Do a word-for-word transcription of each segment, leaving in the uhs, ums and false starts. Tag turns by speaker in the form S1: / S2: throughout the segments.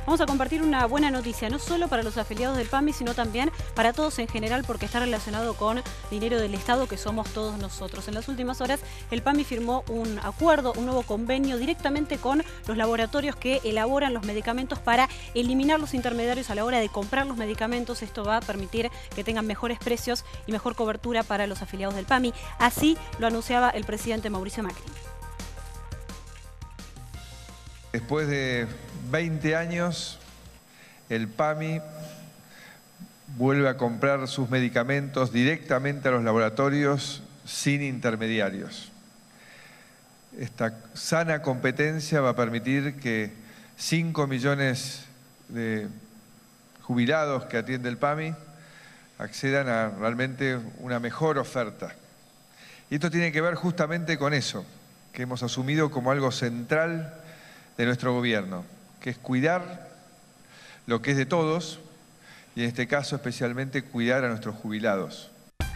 S1: Vamos a compartir una buena noticia, no solo para los afiliados del PAMI, sino también para todos en general, porque está relacionado con dinero del Estado que somos todos nosotros. En las últimas horas, el PAMI firmó un acuerdo, un nuevo convenio directamente con los laboratorios que elaboran los medicamentos para eliminar los intermediarios a la hora de comprar los medicamentos. Esto va a permitir que tengan mejores precios y mejor cobertura para los afiliados del PAMI. Así lo anunciaba el presidente Mauricio Macri.
S2: Después de veinte años, el PAMI vuelve a comprar sus medicamentos directamente a los laboratorios sin intermediarios. Esta sana competencia va a permitir que cinco millones de jubilados que atiende el PAMI accedan a realmente una mejor oferta. Y esto tiene que ver justamente con eso, que hemos asumido como algo central de nuestro gobierno, que es cuidar lo que es de todos y en este caso especialmente cuidar a nuestros jubilados.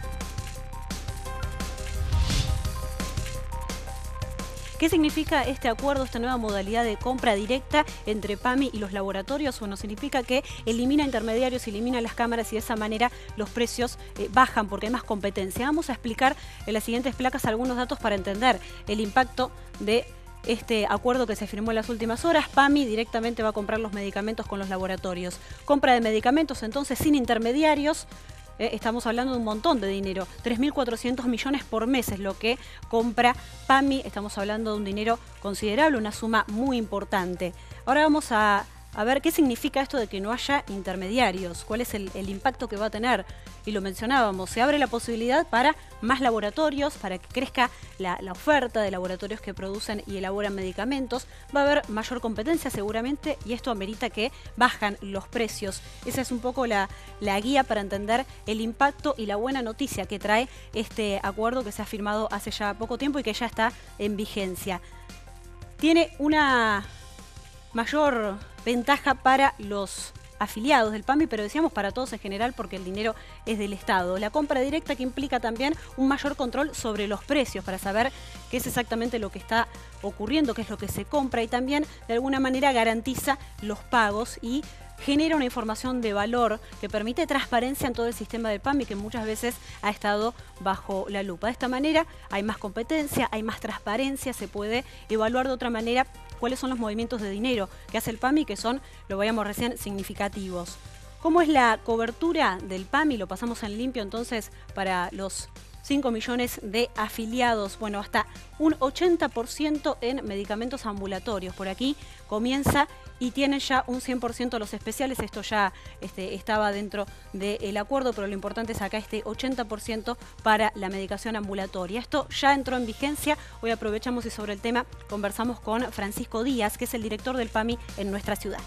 S1: ¿Qué significa este acuerdo, esta nueva modalidad de compra directa entre PAMI y los laboratorios? Bueno, significa que elimina intermediarios, elimina las cámaras y de esa manera los precios eh, bajan porque hay más competencia. Vamos a explicar en las siguientes placas algunos datos para entender el impacto de este acuerdo que se firmó en las últimas horas. PAMI directamente va a comprar los medicamentos con los laboratorios. Compra de medicamentos entonces sin intermediarios. Eh, estamos hablando de un montón de dinero. tres mil cuatrocientos millones por mes es lo que compra PAMI. Estamos hablando de un dinero considerable, una suma muy importante. Ahora vamos a, a ver qué significa esto de que no haya intermediarios. ¿Cuál es el, el impacto que va a tener? Y lo mencionábamos, se abre la posibilidad para más laboratorios, para que crezca la, la oferta de laboratorios que producen y elaboran medicamentos. Va a haber mayor competencia seguramente y esto amerita que bajan los precios. Esa es un poco la, la guía para entender el impacto y la buena noticia que trae este acuerdo que se ha firmado hace ya poco tiempo y que ya está en vigencia. Tiene una mayor ventaja para los afiliados del PAMI, pero decíamos para todos en general porque el dinero es del Estado. La compra directa que implica también un mayor control sobre los precios para saber qué es exactamente lo que está ocurriendo, qué es lo que se compra y también de alguna manera garantiza los pagos y genera una información de valor que permite transparencia en todo el sistema del PAMI que muchas veces ha estado bajo la lupa. De esta manera hay más competencia, hay más transparencia, se puede evaluar de otra manera cuáles son los movimientos de dinero que hace el PAMI, que son, lo veíamos recién, significativos. ¿Cómo es la cobertura del PAMI? Lo pasamos en limpio entonces para los cinco millones de afiliados. Bueno, hasta un ochenta por ciento en medicamentos ambulatorios. Por aquí comienza y tienen ya un cien por ciento los especiales. Esto ya este, estaba dentro del acuerdo, pero lo importante es acá este ochenta por ciento para la medicación ambulatoria. Esto ya entró en vigencia. Hoy aprovechamos y sobre el tema conversamos con Francisco Díaz, que es el director del PAMI en nuestra ciudad.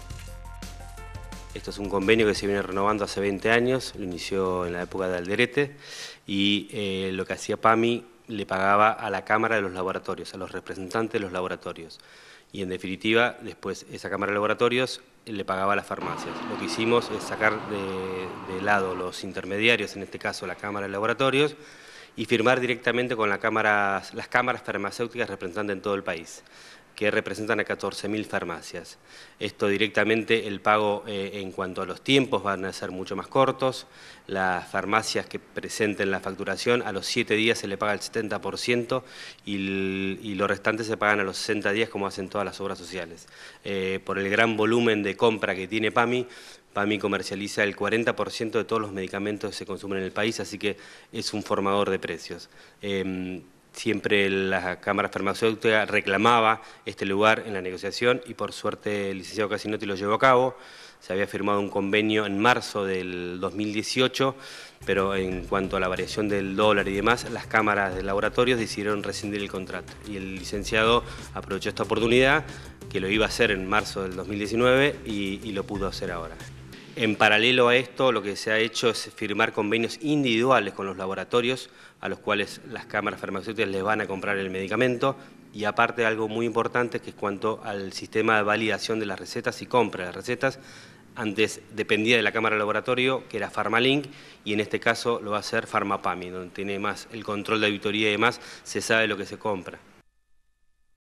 S3: Esto es un convenio que se viene renovando hace veinte años, lo inició en la época de Alderete y eh, lo que hacía PAMI le pagaba a la Cámara de los Laboratorios, a los representantes de los laboratorios. Y en definitiva, después esa Cámara de Laboratorios le pagaba a las farmacias. Lo que hicimos es sacar de, de lado los intermediarios, en este caso la Cámara de Laboratorios, y firmar directamente con la cámara, las cámaras farmacéuticas representantes en todo el país, que representan a catorce mil farmacias. Esto directamente, el pago eh, en cuanto a los tiempos van a ser mucho más cortos. Las farmacias que presenten la facturación, a los siete días se le paga el setenta por ciento y, el, y los restantes se pagan a los sesenta días como hacen todas las obras sociales. Eh, por el gran volumen de compra que tiene PAMI, PAMI comercializa el cuarenta por ciento de todos los medicamentos que se consumen en el país, así que es un formador de precios. Eh, Siempre la Cámara Farmacéutica reclamaba este lugar en la negociación y por suerte el licenciado Casinotti lo llevó a cabo. Se había firmado un convenio en marzo del dos mil dieciocho, pero en cuanto a la variación del dólar y demás, las cámaras de laboratorios decidieron rescindir el contrato. Y el licenciado aprovechó esta oportunidad, que lo iba a hacer en marzo del dos mil diecinueve y, y lo pudo hacer ahora. En paralelo a esto, lo que se ha hecho es firmar convenios individuales con los laboratorios, a los cuales las cámaras farmacéuticas les van a comprar el medicamento, y aparte algo muy importante que es cuanto al sistema de validación de las recetas y compra de las recetas. Antes dependía de la cámara de laboratorio, que era Farmalink, y en este caso lo va a hacer Farmapami, donde tiene más el control de auditoría y demás, se sabe lo que se compra.